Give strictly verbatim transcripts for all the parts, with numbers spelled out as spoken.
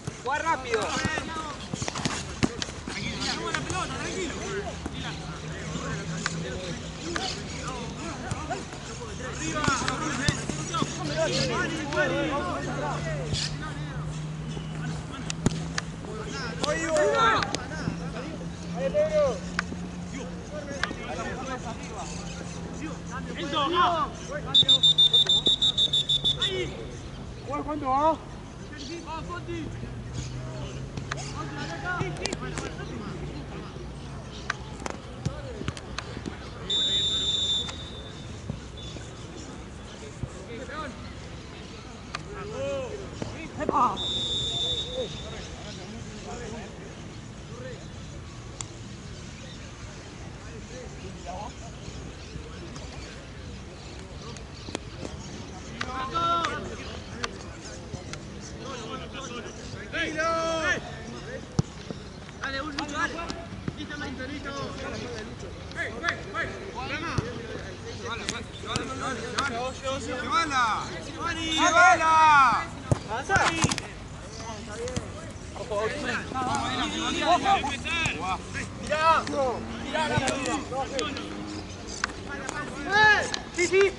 Juega rápido. Tranquilo, la pelota, tranquilo. Arriba. ¿Cuánto va? Sí, sí.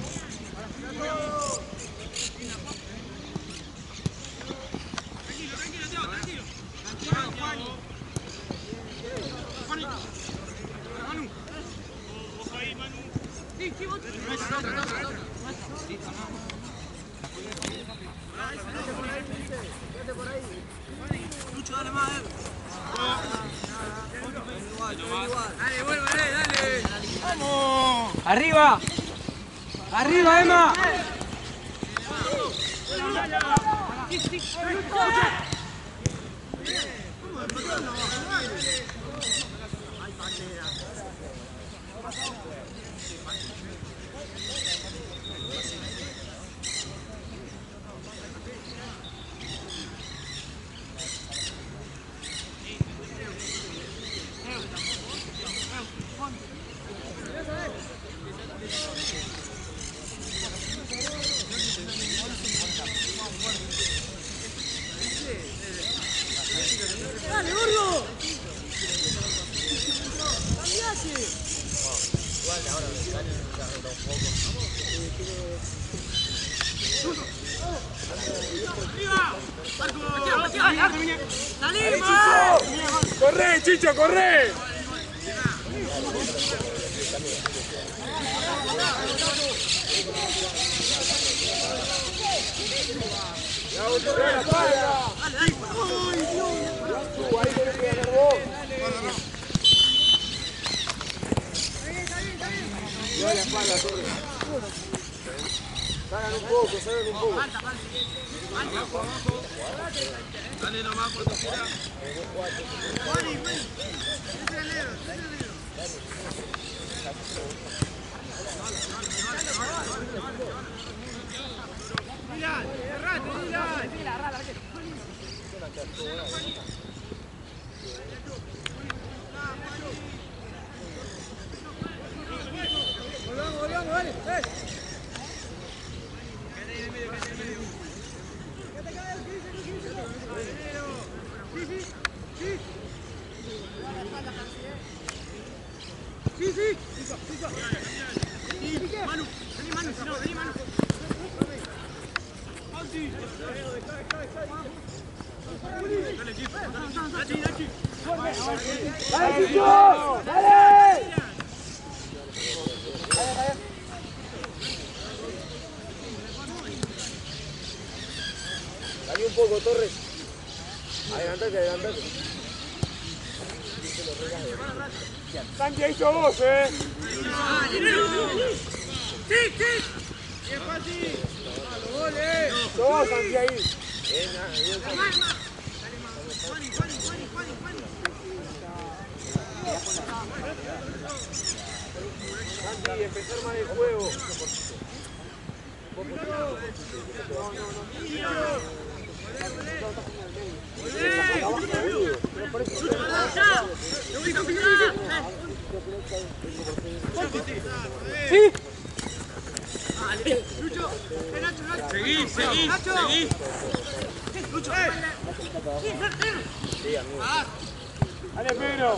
Lucho, dale más, eh. Dale, vuelve, dale. ¡Vamos! ¡Arriba! ¡Arriba, Emma! ¡Dale, gordo! ¡Cambiase! Igual ahora el Dani se arregla un poco. ¡Arriba! ¡Salimos! ¡Corre, Chicho, corre! ¡La volvió a la espalda! ¡Dale, dale! Ahí tenés que ganar vos. Lleva la espalda, Torres. Salgan un poco, salgan un poco. Dale nomás cuando quiera. Mira, cerrate, mira. Volvamos, volvamos, dale. Eh. Sí, sí. Manu, vení Manu, si no, vení Manu. Dale, Chico, dale, Chico. ¡Dale, Chicho! ¡Dale! Dale un poco, Torres. Adelantate, adelantate. Santi, ahí sos vos, eh. ¡Sí, sí! ¡Bien fácil! ¡Los goles! Sos vos, Santi, ahí. Juani, Juani, Juani, Juani, Juani. Santi, empezar más el juego. ¿Sí? Lucho, Nacho, Nacho. Seguí, seguí, seguí. Lucho, Dale, Pedro.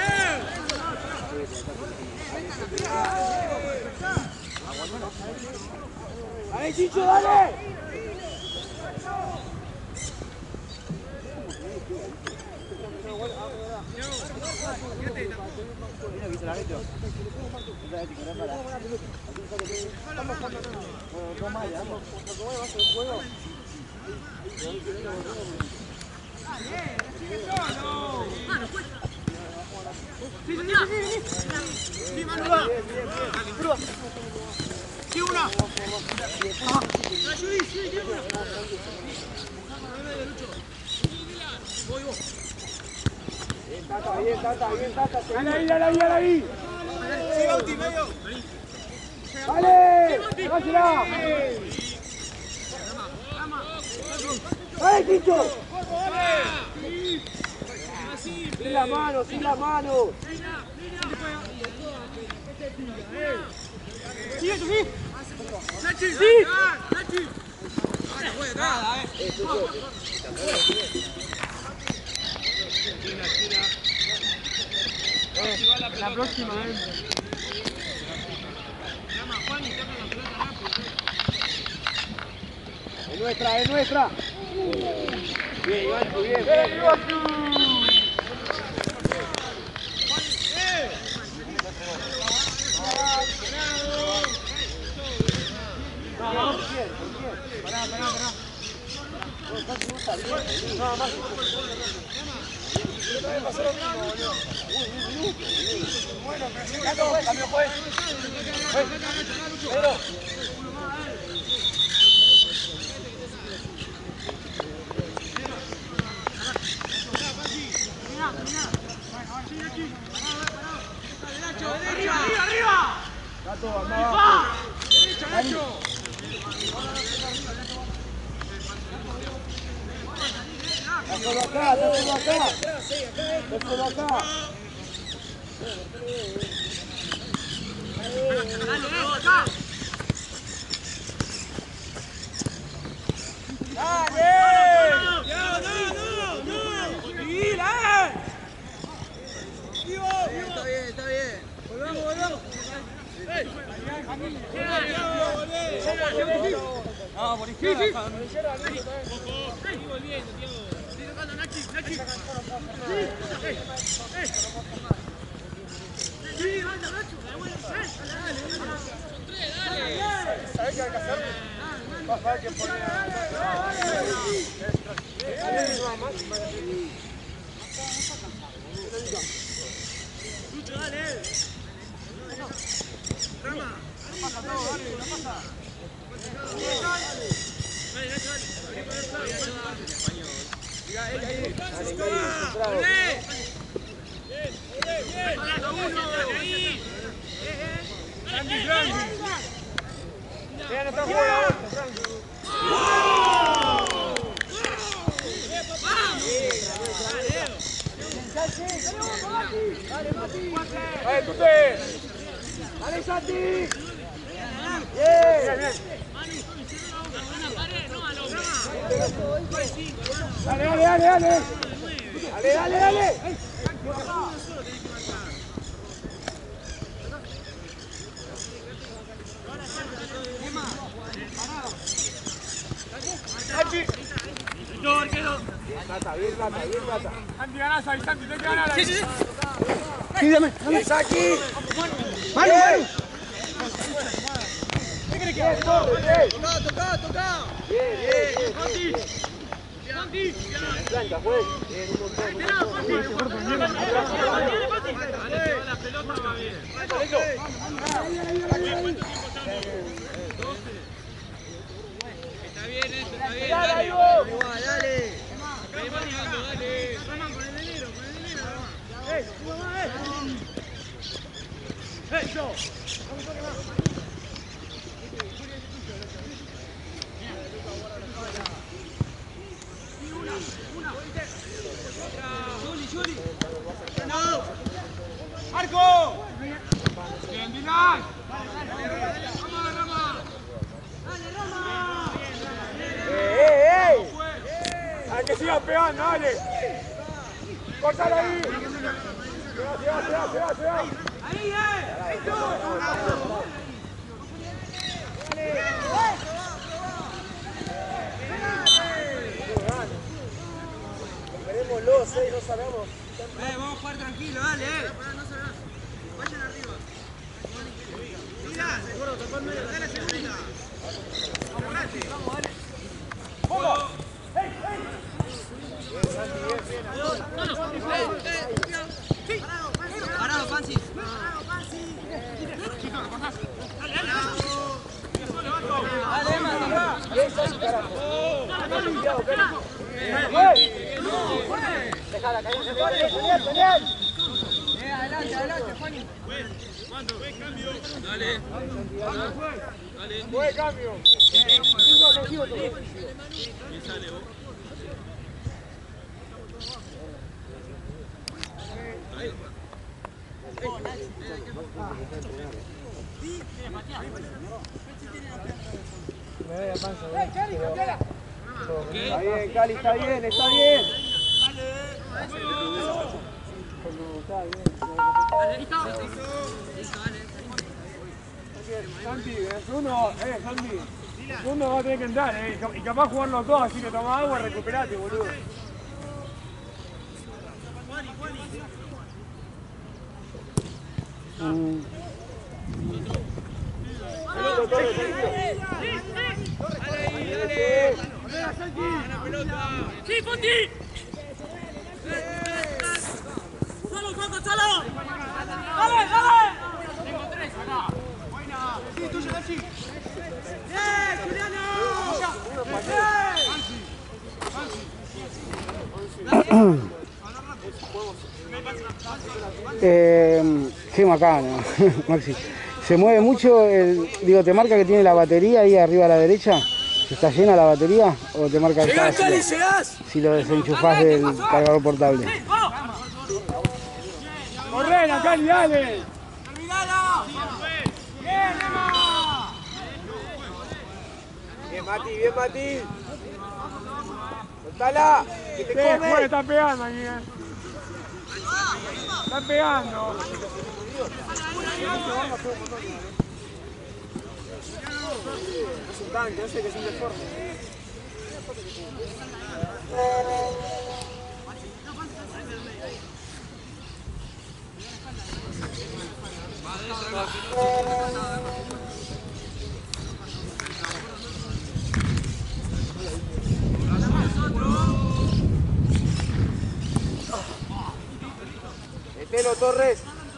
Dale, Chicho, dale. Bien, Tata, bien, Tata, bien, Tata. Dale ahí, dale ahí, dale ahí. Sí, Bauti, medio. Dale, dásela. Dale, Chicho. Sin la mano, sin la mano. Sigue, tú sí. Nachi, Sí. Nachi. Ahora juega nada, eh. La próxima, eh. Es nuestra, es nuestra. Bien, Iván, bien, bien. Pará, pará, pará. Nada más. Bueno, pero cambio pues. Pedro. Arriba, arriba. Gato, anda abajo. Derecha, Nacho. Está solo acá, está solo acá. Está solo acá. ¡Dale! ¡No, no, no! ¡No! ¡Mira! Está bien, está bien. ¡Volvamos, volvamos! No, por izquierda. Sigue volviendo, Diego. Sigue tocando, Nachi, Nachi. Sí, anda, Nacho. Dale, dale. ¿Sabés qué hay que hacer? Va a que poner. Lucho, dale. Rama. No pasa todo, dale, no pasa. Dale, Nacho, dale. Grandi, grandi. Bien, está jugando. Dale, Tute. Dale, Santi. Bien. Dale, dale, dale, dale. Dale, dale, dale. Santi. No, arquero. Tata, bien, Tata, bien, Tata. Santi, ganás ahí, Santi, tenés que ganar ahí. Sí, sí, sí. Sí, dame. Bien, Saki. Mano, mano. ¿Qué crees que hace? Tocá, tocá, tocá. Bien, bien, bien. Santi. Blanca, pues. Bien, un montón, un montón. La pelota va bien. Está bien esto, está bien. Dale, Igual, dale. Ahí va llegando, dale. Ramán, con el delero, con el delero, Ramán. ¡Eh, tú mamá, eh! ¡Eso! Una, una. Juli, Juli. ¡No! ¡Marco! ¡Bien, Dylan! ¡Vamos, Rama! ¡Dale, Rama! ¡Eh, eh, eh! dale. Cortala ahí. Se va, se va, se va, se va. Ahí, eh. Ahí tú. Esperémoslo, seis, no salgamos. Eh, vamos a jugar tranquilo, dale, eh. Vayan arriba. Mira, seguro, tocó el medio. Dale la segunda. Vamos, dale. Vamos, dale. ¡Vamos! ¡Hey, hey! Parado, Fancy. Dale, Emma, Dejala, cállense, genial, genial. Eh, adelante, adelante, Juani. Buen cambio. Dale. Dale. Buen cambio. Sigo, sigo, sigo. ¿Quién sale vos? Me doy la panza. Está bien, Cali, está bien, está bien. Está bien. Santi, el segundo, eh, Santi. El segundo va a tener que entrar, eh. Y capaz jugar los dos, así que toma agua y recuperate, boludo. Mm. ¡Sí, Fonti! ¡Solo, Coco, solo! ¡Dale, dale! Tengo tres acá. Buena. Sí, tuyo, Nachi. ¡Bien, Juliano! Eh, qué macana, Maxi. Se mueve mucho, el, digo, ¿te marca que tiene la batería ahí arriba a la derecha? ¿Está llena la batería? ¿O te marca que está vacía? Si lo desenchufás del cargador portable. ¡Corre, la Cali, dale! ¡Terminalo! ¡Bien, Emma! Bien, Mati, bien, Mati. ¡Soltala! ¡Que te come! Juez, están pegando ahí, eh. Están pegando. Es un tanque, no sé que es un deforme. Metelo, Torres.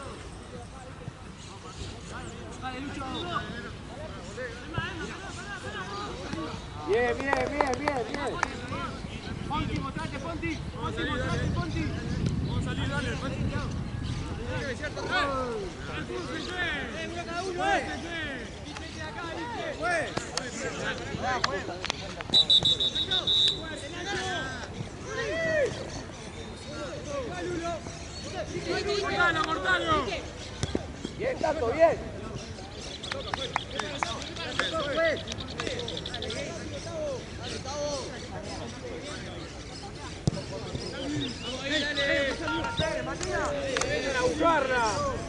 Bien, bien, bien, bien, bien. Fonti, mostrate, Fonti. Fonti, mostrate, Fonti. Vamos a salir, dale. ¡Eh, mira cada uno, eh! ¡Viste acá, viste! ¡Fue! ¡Mortalo, Mortalo! Bien, Tato, bien. Vengan a buscarla.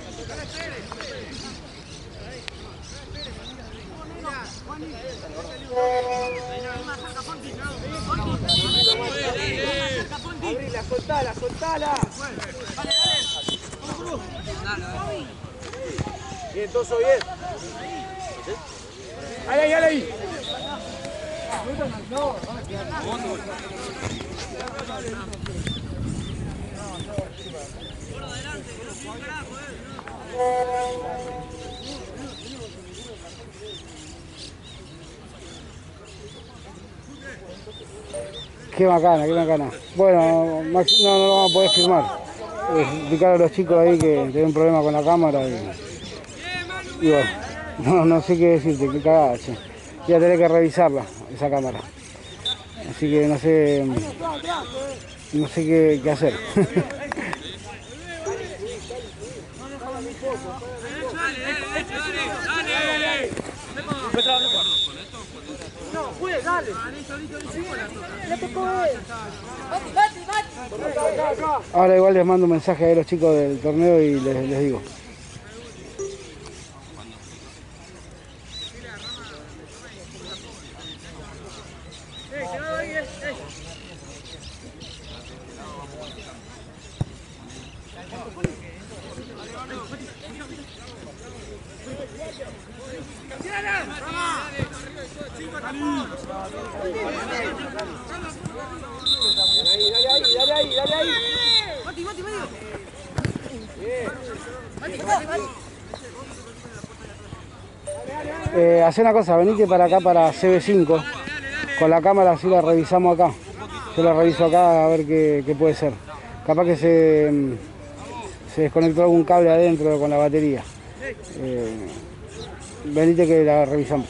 Abrila, soltala, soltala. Bien, Toso, bien. Ahí, ahí, ahí. Qué bacana, qué bacana. Bueno, Max, no, no lo vamos a poder firmar. Eh, explicar a los chicos ahí que tienen un problema con la cámara y, y bueno, no, no sé qué decirte, qué cagada, che. Voy a tener que revisarla, esa cámara. Así que no sé, no sé qué, qué hacer. No, puede, dale. dale. Ya tocó él. Mati, Mati. Ahora igual les mando un mensaje a los chicos del torneo y les, les digo. Dale ahí, dale ahí, dale ahí. Mati, Mati, medio. Mati, Mati. Eh, hacé una cosa, venite para acá para C B cinco. Con la cámara así la revisamos acá. Yo la reviso acá a ver qué, qué puede ser. Capaz que se, se desconectó algún cable adentro con la batería. Eh, venite que la revisamos.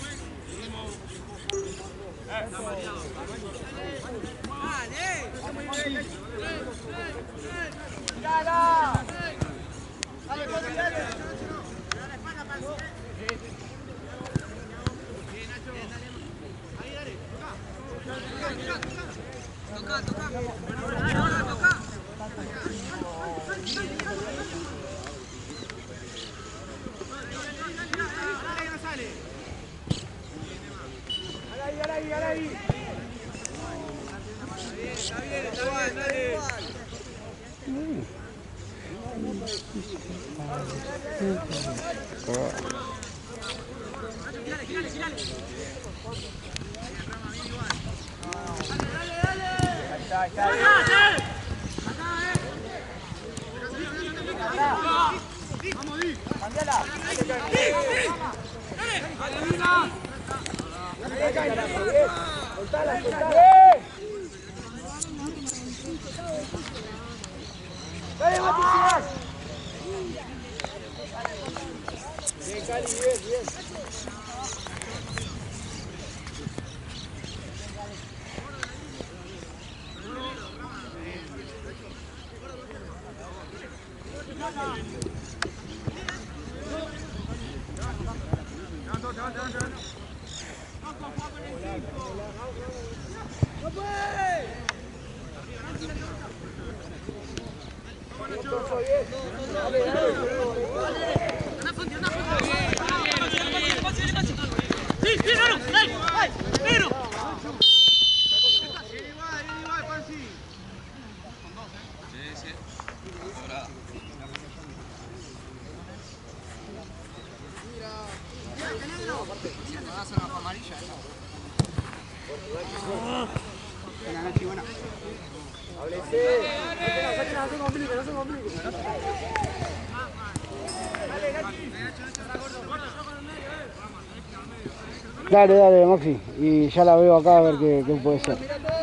Dale, dale, Maxi, y ya la veo acá a ver qué, qué puede ser.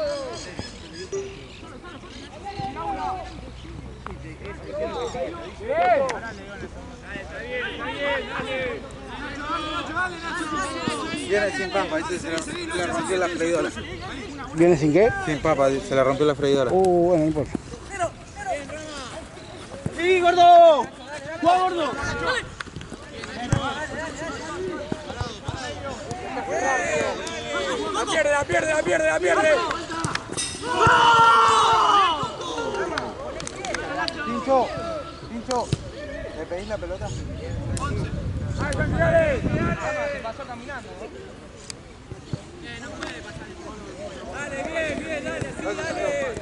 Viene sin papa, dice, se le, se le rompió la freidora. ¿Viene sin qué? Sin papa, se le rompió la freidora. Uh, bueno, no importa. ¡Sí, gordo! ¡Juega, gordo! La pierde, la pierde, la pierde, la pierde. Pincho, Pincho, ¿le pedís la pelota? ¡Ay, cambiale! Se pasó caminando. Dale, bien, bien, dale, sí, dale.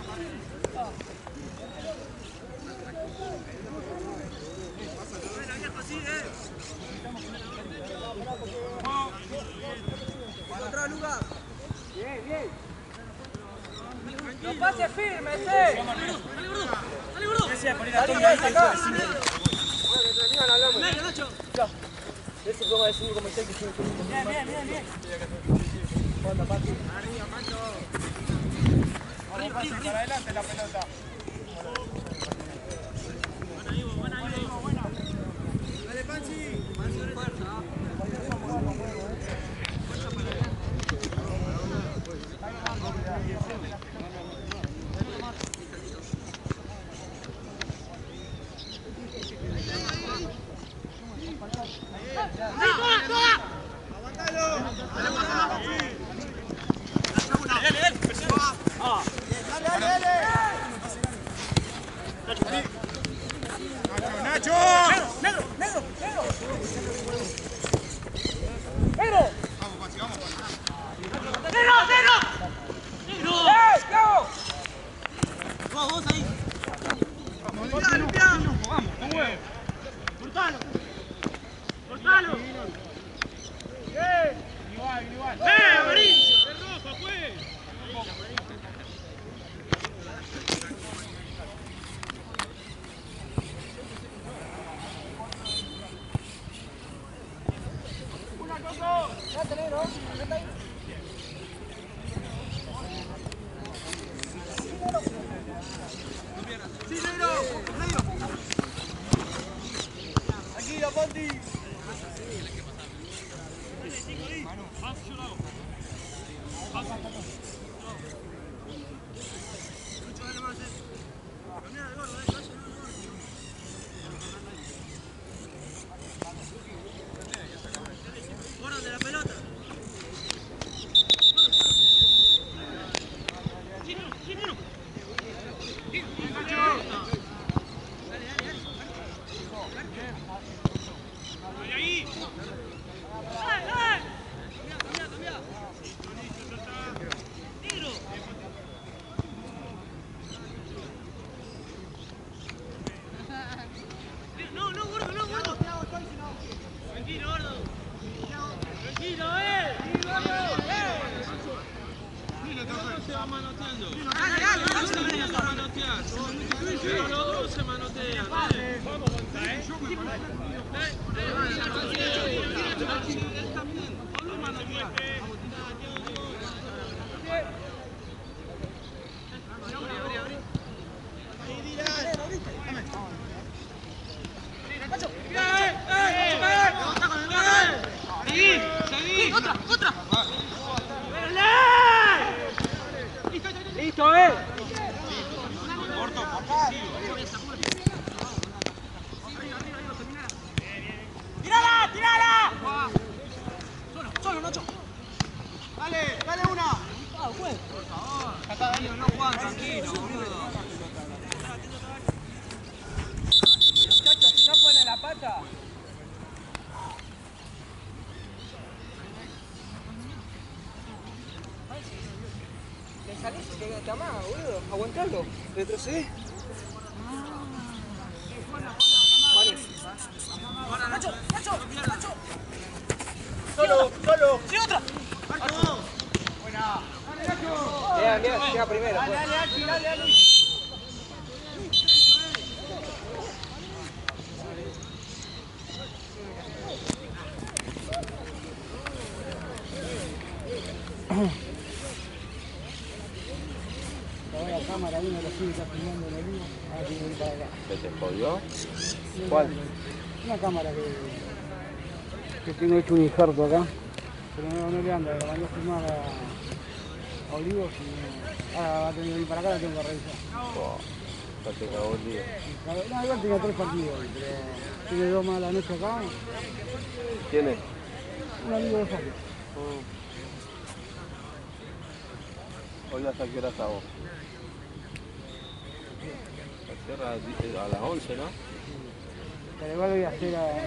Bien, bien. Los pases firmes, eh. Dale, gordo. Dale, gordo. Ese por ir a Dale, tomar dale, acá. Ese toma de cinco como está que se Bien, bien, bien, bien. pasa para adelante la pelota. Dale, Panchi. Panchi, fuerza. Carlos, retrocede. Nacho, Nacho, Nacho. Solo, solo. Sí, otra. Buena. Llega, llega, llega primero. Dale, dale, dale, dale, dale. La cámara, uno de los pibes está filmando en el vivo. Ahora tiene que ir para acá. ¿Se te jodió? ¿Cuál? Una cámara que, que tengo hecho un injerto acá, pero no, no le anda, la mandé a filmar a, a Olivos y ahora va a tener que ir para acá, la tengo que revisar. Oh, ya te cagó el día. No, igual tenía tres partidos, pero tiene dos más a la noche acá, ¿Quién es? un amigo de Fabio. Hoy hasta qué hora está vos. La cierra dice, a las once, ¿no? Pero igual voy a hacer a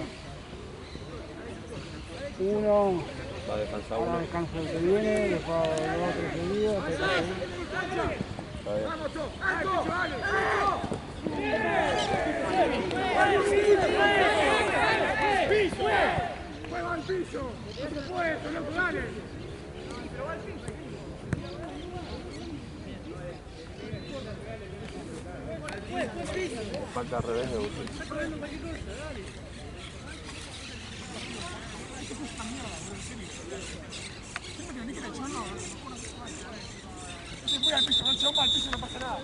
uno, Va a descansar ahora uno. descanso el que viene, después hago dos otros seguidos, hasta que Está bien. ¡Juega al piso! ¡No se puede, eso no vale! Falta al revés de uno. Se fue al piso, no chomba al piso, no pasa nada.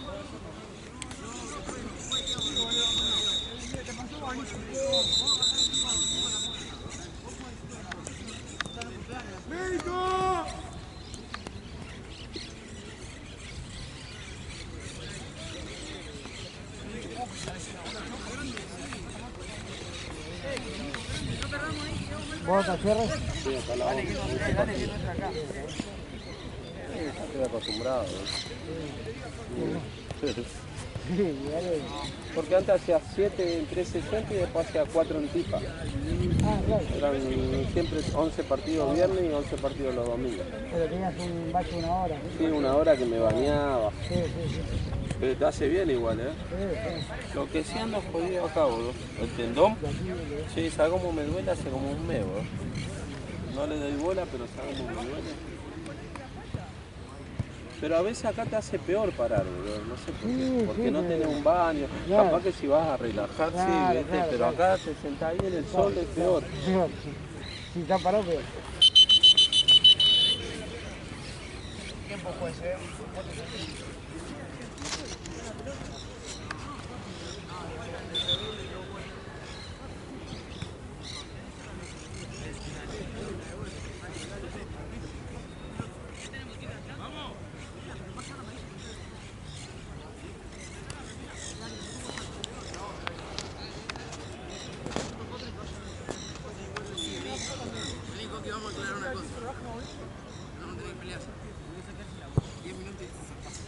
¡Médico! ¿Vos te cierres? Sí, hasta la once. Estoy acostumbrado. ¿eh? Sí, dale. Porque antes hacía siete en trescientos sesenta y después hacía cuatro en Tipa. Ah, claro. Eran siempre once partidos viernes y once partidos los domingos. Pero tenías un bache de una hora. Sí, una hora que me bañaba. Sí, sí, sí. Pero te hace bien igual, ¿eh? Sí, sí. Lo que sí ando jodido acá, boludo. El tendón. Sí, sabe cómo me duele hace como un mes, boludo. No le doy bola, pero sabe cómo me duele. Pero a veces acá te hace peor parar, boludo. No sé por qué. Sí, Porque sí, no sí. tenés un baño. Claro. Capaz que si vas a relajar, Claro, sí, ¿viste? claro, Pero claro. acá te sentás ahí en el sol, es peor. Peor, sí. Si está parado, peor. Tiempo juez, eh. Que vamos a aclarar una cosa. No, no tenés que pelearse. diez minutos y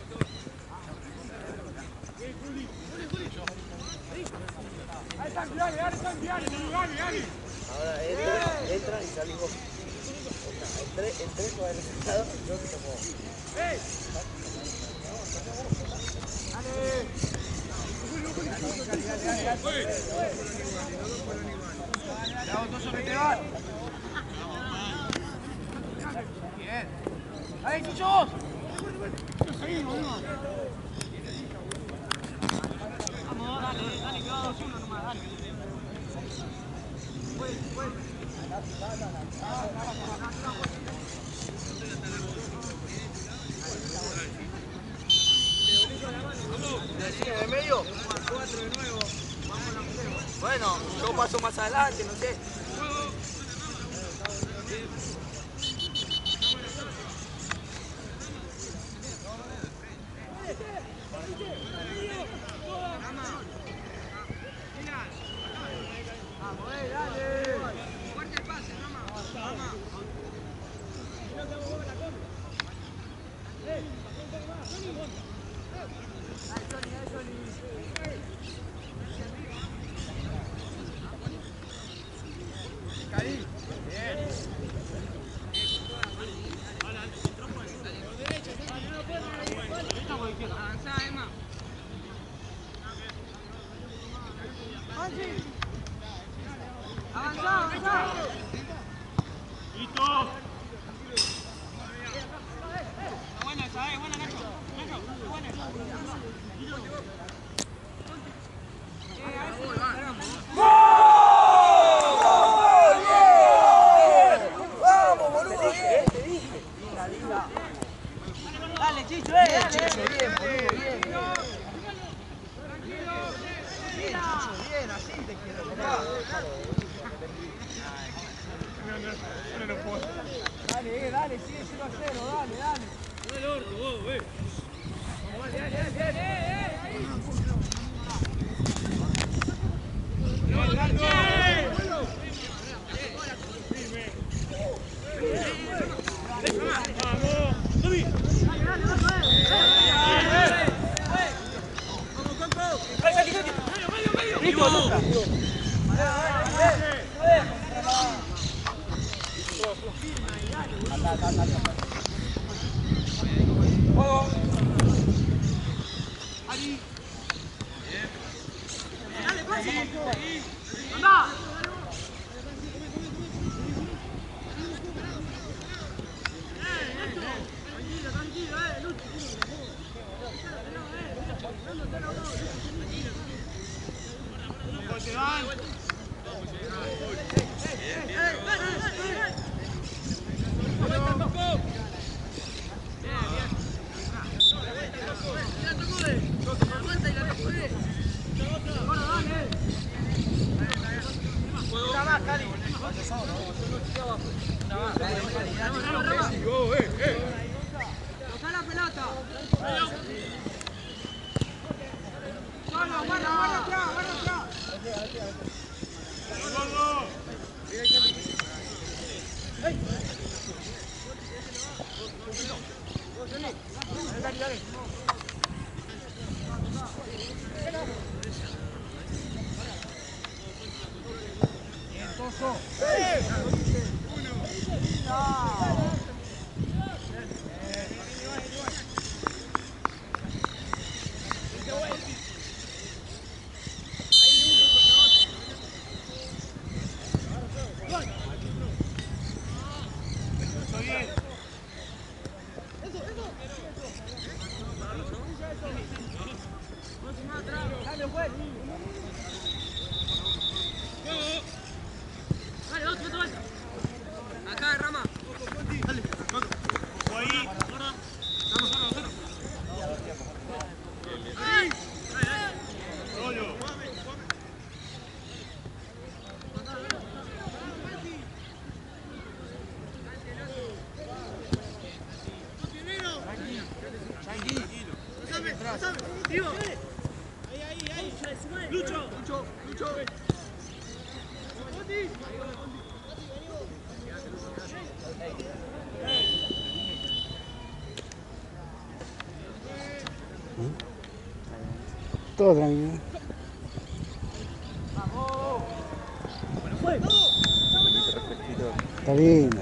Ahí está, dale, dale, dale, dale, dale, dale. Ahora entra, entra y salís vos. Entré, entré con el resultado y yo que tomó. Bravo, Toso, que te van. Bien. ¡Ahí, Chuchos! vamos, dale, dale, que va dos uno nomás, dale. ¿De de medio? Bueno, yo paso más adelante, no sé. Vamos, eh, dale. Fuerte el pase, vamos. Vamos. Avanzá, Emma. Avanzá, avanzá. Listo. Buena esa, eh, buena Nacho. Nacho, buena. ¡Vamos, boludo! Bien, te dije. Dale, Chicho, eh. Bien, Chicho, bien, boludo, bien. Bien, Chicho, bien, así te quiero, papá. Dale, eh, dale, sigue cero a cero, dale, dale. Dale orto, vos, eh. Bien, bien, bien, eh, eh. Toca la pelota. Solo, guarda, guarda atrás, guarda atrás. Acá, Rama. Lucho, Lucho, Lucho. Todo tranquilo. Está lindo.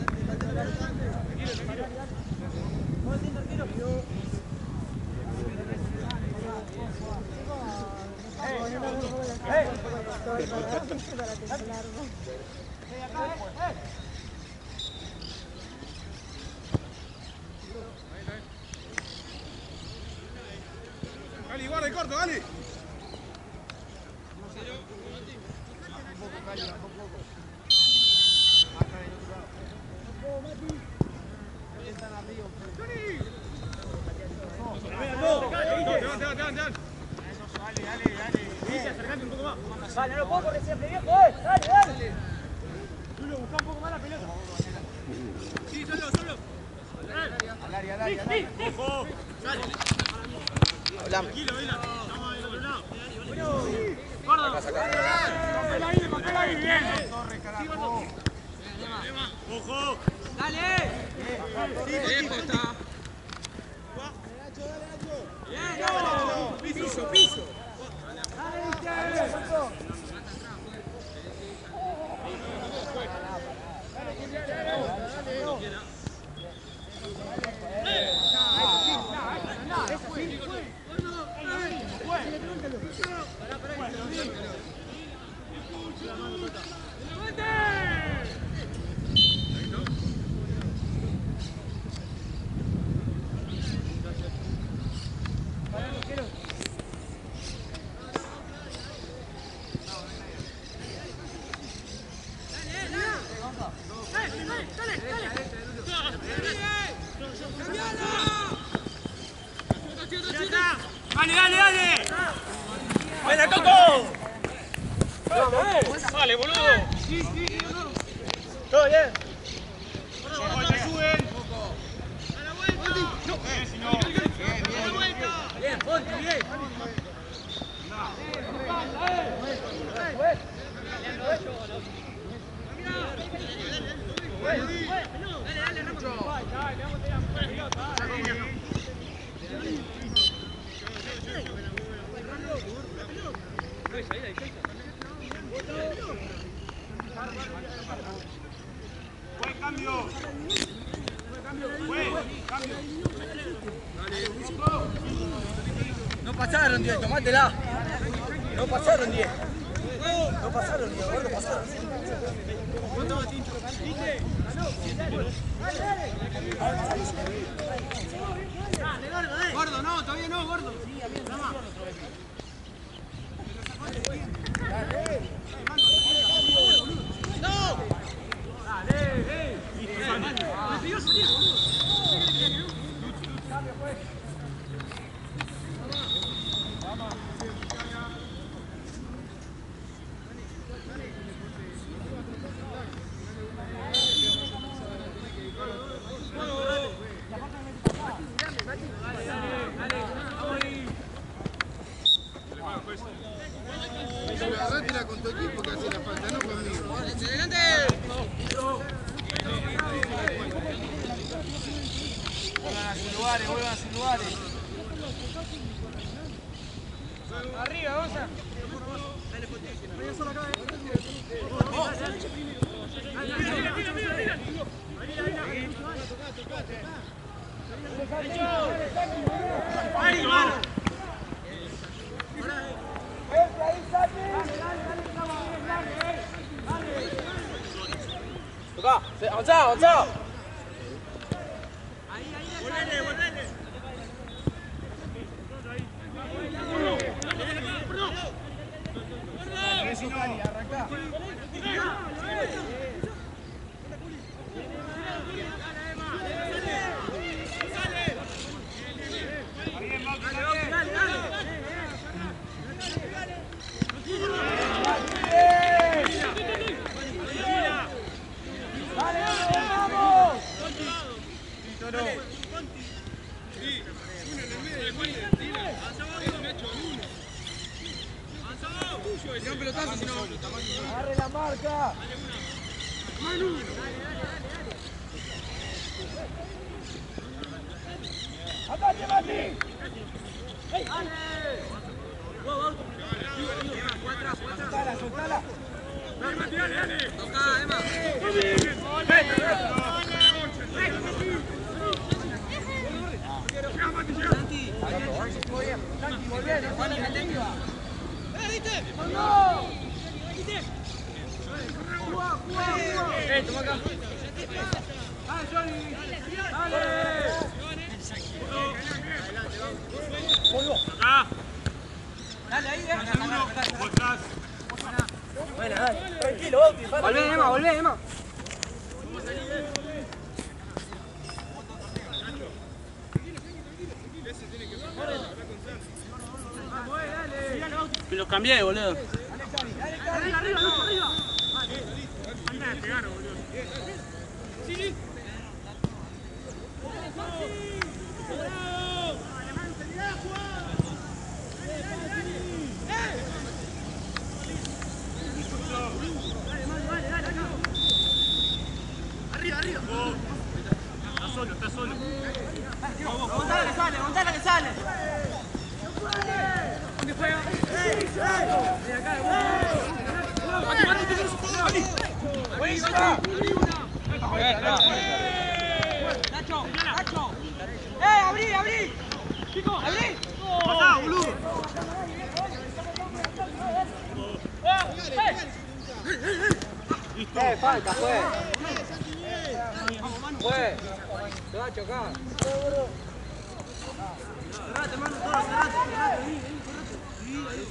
Gali, guarda el corto, Gali. Vale, no lo puedo porque siempre viejo, eh. Dale, dale. Julio, busca un poco más la pelota. Sí, solo, solo. Al área, al área, al área. Ojo. Hablamos. Tranquilo, Vila. Estamos del otro lado. Gordo. Papel ahí, papel ahí, bien. Torre, carajo. Ojo. Dale. Sí, está. Bien, piso, piso. Dale, Vicente. ¡Dale, dale, dale! ¡Buena, Coco! ¡Vale, boludo! Sí, sí, sí, no. ¿Todo bien? ¡Te suben! ¡A la vuelta! ¡Bien, señor! ¡Bien, bien! ¡A la vuelta! ¡Bien, Ponti, bien! Dale, dale, Ramón. Buen cambio. Buen cambio. Buen cambio. No pasaron diez, tomátela. No pasaron diez. No pasaron diez, no pasaron. Gordo, no, todavía no, gordo. ¡No! ¡Dale! ¡Eh! ¡Me pidió salir, boludo! Tira con tu equipo que hace la falta, no conmigo. ¡Adelante! Vuelvan a sus lugares, vuelvan a sus lugares. Arriba, vamos a. ¡Ahí, mano! Toca, avanzá, avanzá. ¡Volvele, volvele! Arrancá. Agarre la marca. ¡Andate, Mati! Soltala, soltala. ¡Toca, Emma! ¡Eh, toma acá! ¡Dale, Johnny! ¡Dale! ¡Acá! ¡Dale, ahí, eh! ¡Uno! ¡Atrás! Bueno, dale. Tranquilo, Bauti. ¡Volvé, Emma! ¡Volvé, Emma! Me los cambié, boludo. ¡Dale, arriba, arriba! ¡Arriba! ¡Te gano, boludo! ¡Sí, sí! ¡Arriba, arriba! Está solo, está solo. ¡Montala que sale, montala que sale! ¿Dónde juega? ¡De acá! ¡Buenísima! ¡Nacho! ¡Nacho! ¡Eh, abrí, abrí! ¡Chico, abrí! ¡Pasá, boludo! ¡Eh! Fue, falta, fue. Fue. Te va a chocar. Cerrate, mano, todo, cerrate, cerrate, vení, vení, cerrate. Sí, ahí.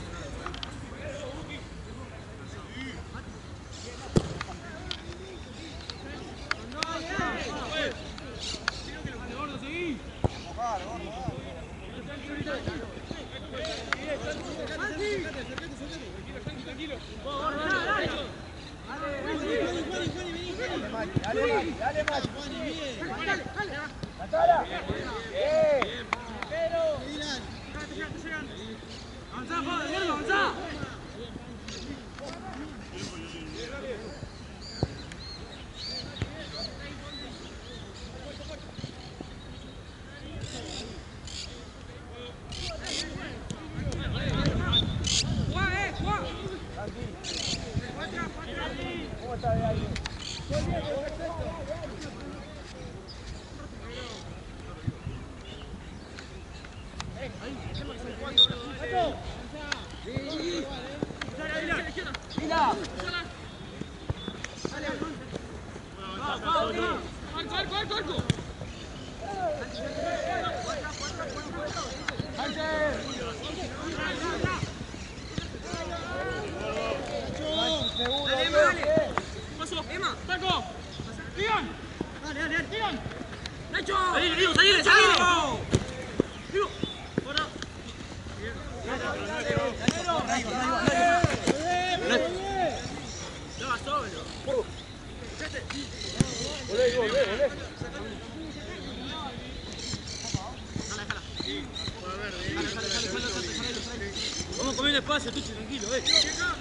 Vamos a comer espacio, Tuchi, tranquilo, eh.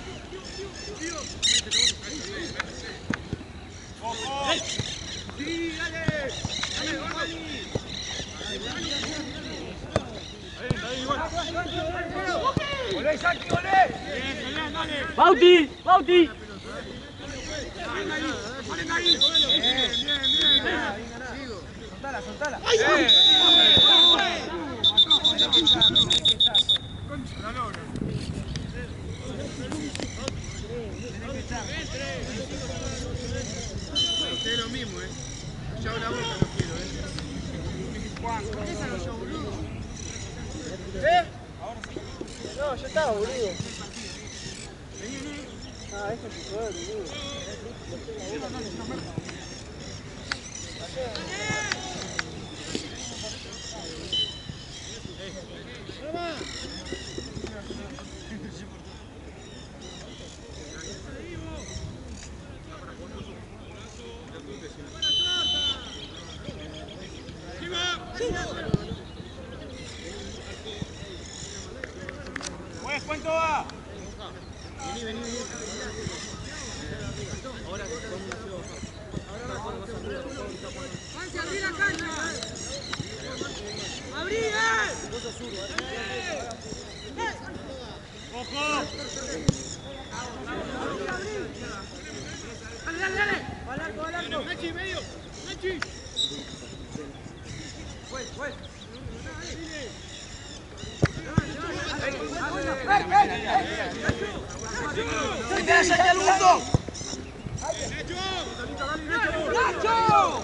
Sí, dale. Dale, ¡Olé, Santi, olé! ¡Bauti! ¡Bauti! ¡Bien, bien, bien! Soltala, soltala. ¡Ay, Ustedes lo mismo, eh. Yo la boca no quiero, eh. ¿Eh? No, ya estaba, boludo. Ah, eso es jugador, boludo. Pues, ¿cuánto va? Vení, vení, vení. Ahora que vamos a hacer. Ahora vas a hacer. ¡Vance, abrí la cancha! ¡Abrí, eh! Vos sos zurdo, eh. ¡Ojo! ¡Dale, dale, dale! ¡Al arco, al arco! ¡Nachi, medio! ¡Nachi! ¡Fue, fue! ¡Sáquete al mundo! ¡Nacho!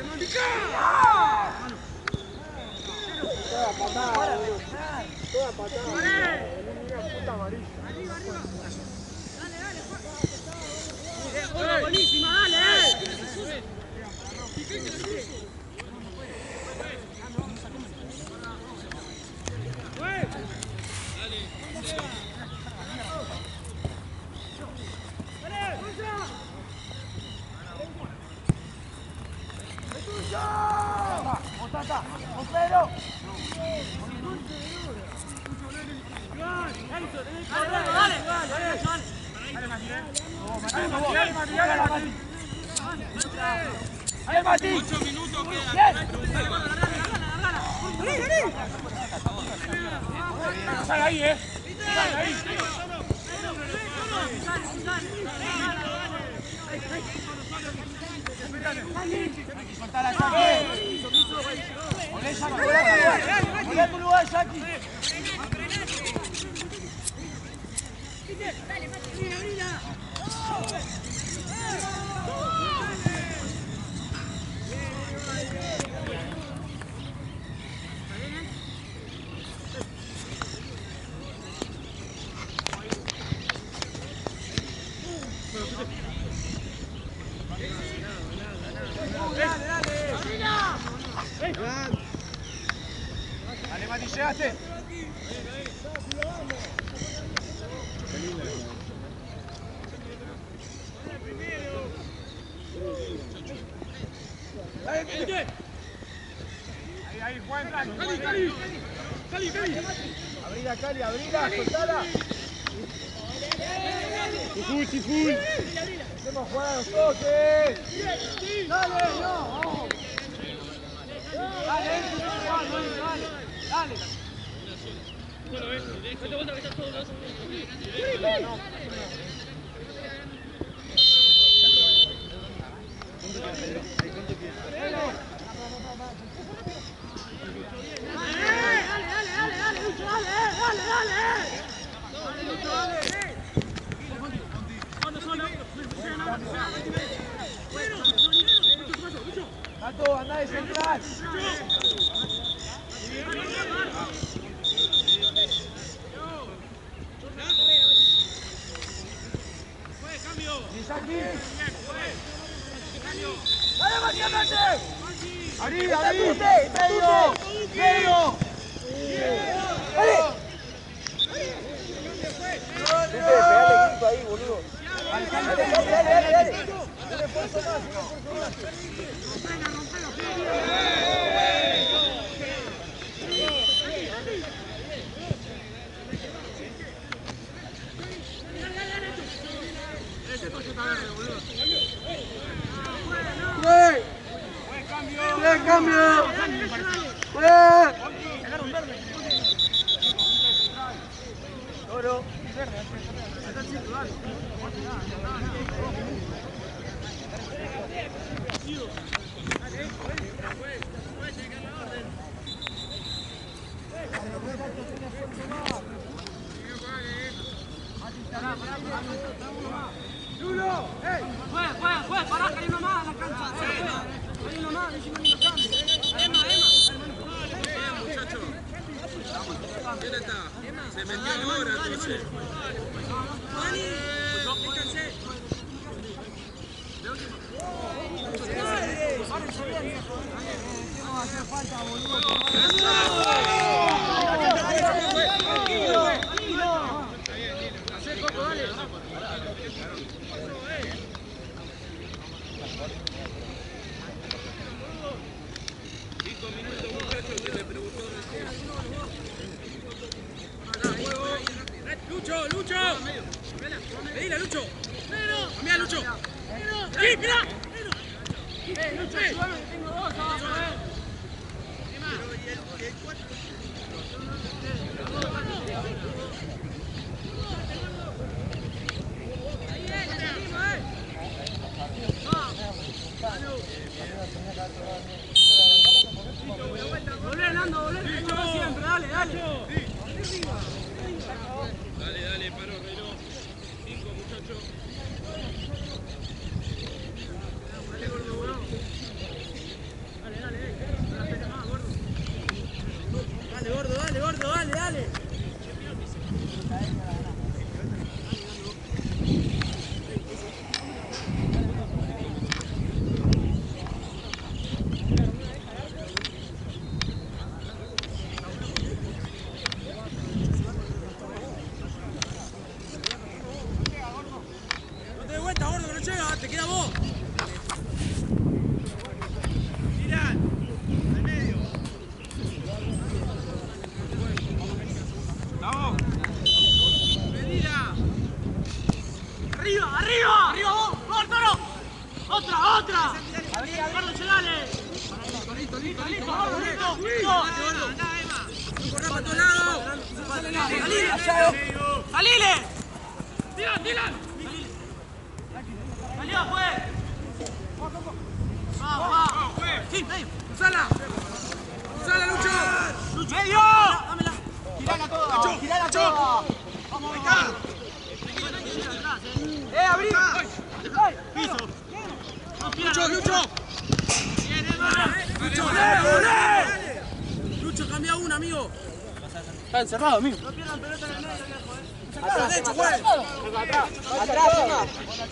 Toda patada, toda patada. Puta amarilla. Arriba, arriba. Dale, dale. Buenísima, dale, eh. ¡Motata! ¡Opero! ¡Dale, dale! ¡Dale, Mati! ¡Ocho minutos quedan! ¡Vení, vení! ¡Sal ahí, eh! ¡Sal ahí! ¡Soltala, Saki! ¡Olé, Saki! ¡Olé a tu lugar, Saki! Dale, Mati, abrila. llegaste. Ahí, ahí, Juan, Cali, Cali, Cali. Cali, Cali. Abrila, Cali, abrila, soltala. Full, sí, full. Hacemos jugar a los toques. Dale, no, vamos. Dale, dale, dale. Tato, andá de central. ¡Dale, Matías! ¡Abrí, abrí! ¡Medio! ¡Medio! ¡Dale! Pegale grito ahí, boludo. Dale, dale, dale, dale, dale. Un esfuerzo más, un esfuerzo ¡Buen cambio! ¡Buen cambio! ¡Oro! ¡Lulo! ¡Ey! Juega, juega, juega, pará, que hay uno más en la cancha. Hay uno más, encima ni lo cambio. Emma, Emma. Muchacho. ¿Quién está? Se metió ahora, entonces. Dani, fíjense. No va a hacer falta, boludo. Hacé Coco, dale. Cinco minutos, muchachos, se le preguntó recién. Lucho, Lucho. Pedila, Lucho. Mira, Lucho. ¡Sí, mira! Eh, Lucho, ayúdame que tengo dos abajo, eh. Volé, Nando, volé, como siempre, dale, dale. Dale, dale, paró, reloj. Cinco, muchachos. Dale, gordo, gordo. Dale, dale, eh. No la pegues más, gordo. Dale, gordo, dale, gordo, dale, dale. No te des vuelta, gordo, que no llega, te queda vos. ¡Arriba, arriba! ¡Arriba vos! ¡Vos, Toro! ¡Otra, otra! ¡Carlos, llegale! ¡Listo, listo, listo! ¡Listo, listo! ¡Listo! ¡Andá, Emma! ¡Corre para todos lados! ¡Salile! ¡Salile! ¡Dylan, Dylan! ¡Salió, fue! ¡Vamos, vamos! ¡Sí, medio! ¡Usala! ¡Usala, Lucho! ¡Lucho! ¡Medio! ¡Dámela! ¡Tirala toda! ¡Tirala toda! ¡Vamos, acá! ¡Eh, abrí! ¡Piso! ¡Lucho, Lucho! ¡Lucho, ¡Volé! Lucho, cambia una, amigo! Está encerrado, amigo. No pierdan pelota en el medio, viejo, eh. ¡Atrás, derecho, güey! Atrás, atrás, Emma.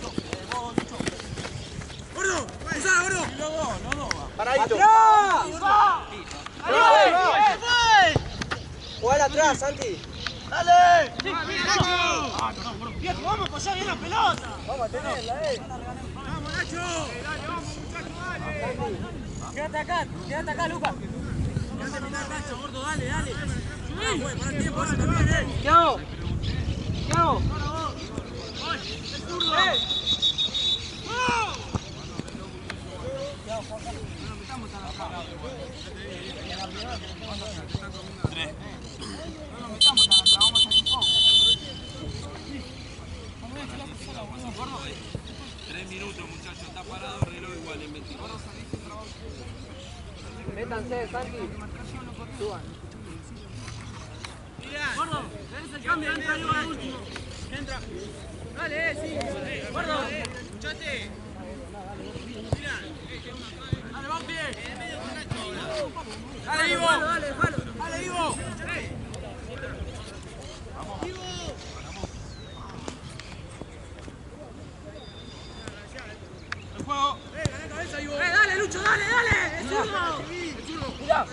¡Gordo! ¡Usala, gordo! Paradito. ¡Atrás! ¡Va! ¡Ahí fue! Jugar atrás, Santi. ¡Dale! Sí, viejo, vamos a apoyar bien la pelota. Vamos a tenerla, eh. Vamos, Nacho. Dale, vamos, muchachos, dale. Quédate acá, quédate acá, Lucas. Quédate en la cancha, gordo, dale, dale. Sí. Para el tiempo, eso también, eh. ¿Qué hago? ¿Qué hago? ¡Voy! ¡Es zurdo! ¡Eh! Tres. No nos metamos tan atrás, vamos a salir poco. Tres minutos, muchachos. Está parado el reloj igual en veinticuatro. Métanse, Santi. Suban. Gordo, tenés el cambio, entra yo al último. Entra. Dale, eh, sí. Gordo, escuchate. Dale, Bauti. Dale, Ivo. Dale, dale, dale, Ivo. El juego. Eh, gané cabeza, Ivo. Eh, dale, Lucho, dale, dale. Es zurdo. Es zurdo. Mirá.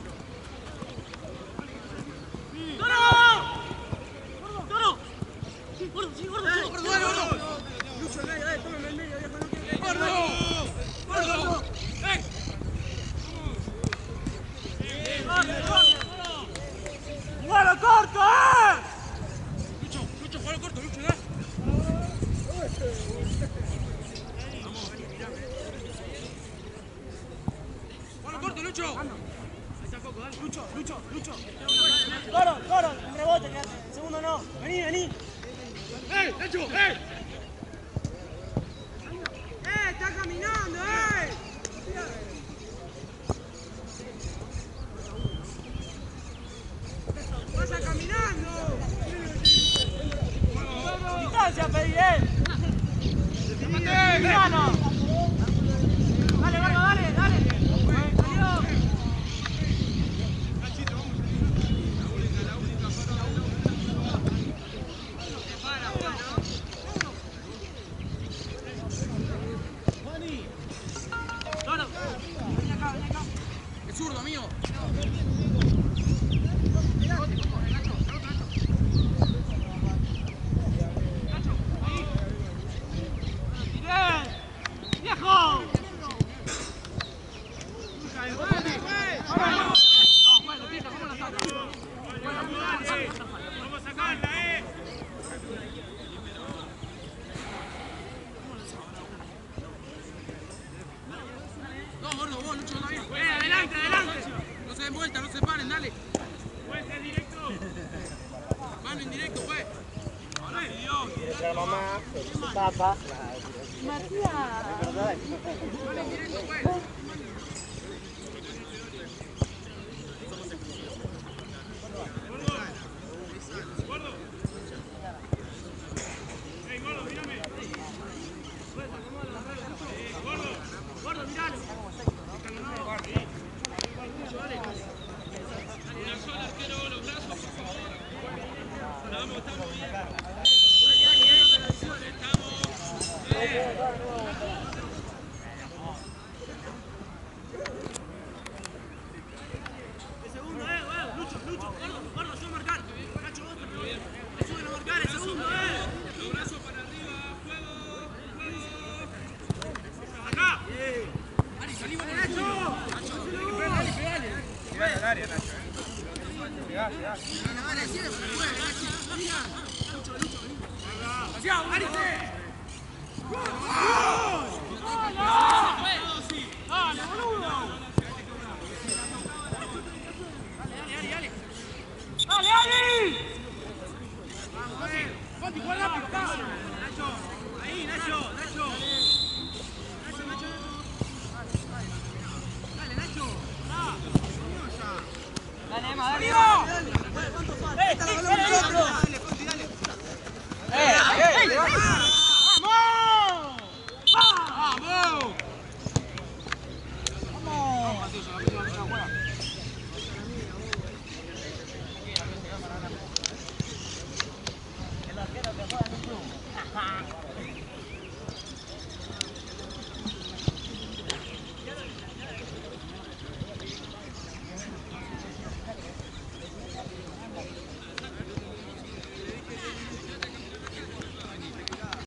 ¡Toro! ¡Toro! Sí, gordo, sí, gordo, gordo, gordo, dale, gordo. Lucho, en medio, dale, tómame en medio, viejo, no quiero. ¡Gordo! ¡Gordo! ¡Eh! ¡Jugalo corto, eh! Lucho, Lucho, jugalo corto, Lucho, dale. Jugalo corto, Lucho. Ahí está Coco, dale. Lucho, Lucho, Lucho. Coro, coro, un rebote, quédate. Segundo no. Vení, vení. ¡Eh, Nacho, eh! ¡Eh, está caminando, eh! ¡Vaya caminando! ¡Distancia, pedí, eh! ¡Mirano! Dale, Gordo, dale, dale. ¡Salió! ¡Es zurdo, amigo! ¡Viejo! Vamos a sacarla, eh. No, gordo, vos, Lucho, todavía. Eh, adelante, adelante. No se den vuelta, no se paren, dale. Puede ser directo. Mano en directo, pues. Ahora pidió. La mamá, papá. Matías. Mano en directo, pues.